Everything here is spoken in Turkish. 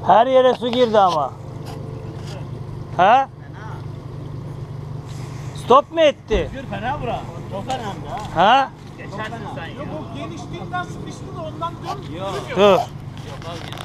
Her yere su girdi ama. Ha? Stop mu etti? Fena bura. Çok önemli ha. Ha? Geçersin sen ya. Yok o genişliğinden sıkıştı da ondan dön. Yok. Dur. Yok abi.